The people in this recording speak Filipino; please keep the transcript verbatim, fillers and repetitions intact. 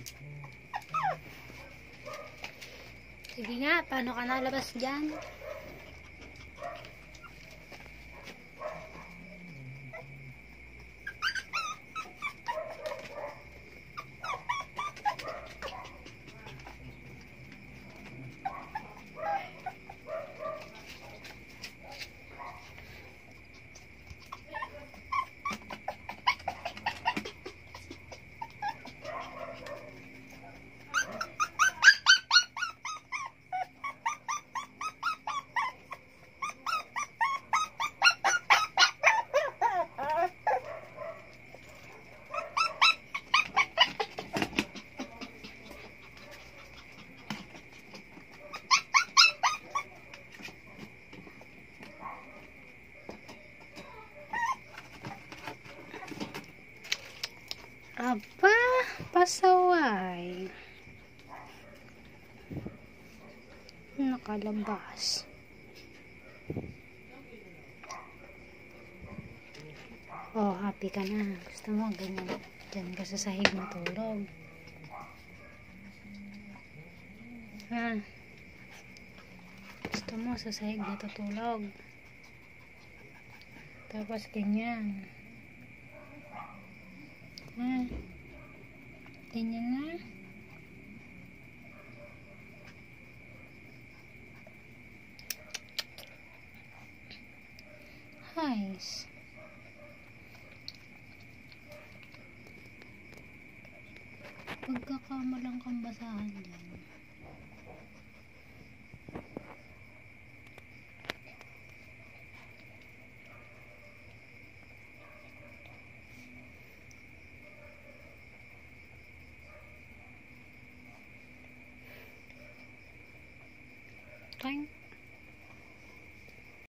Sige nga, paano ka nalabas dyan? Aba, pasaway. Nakalabas. Oh, happy ka na. Gusto mo, ganyan. Diyan ka sa sahig matulog. Ha? Gusto mo, sa sahig natutulog. Tapos, ganyan. Ha? Ganyan na. Nice. Pagkakamalang kang basahan dyan. Time.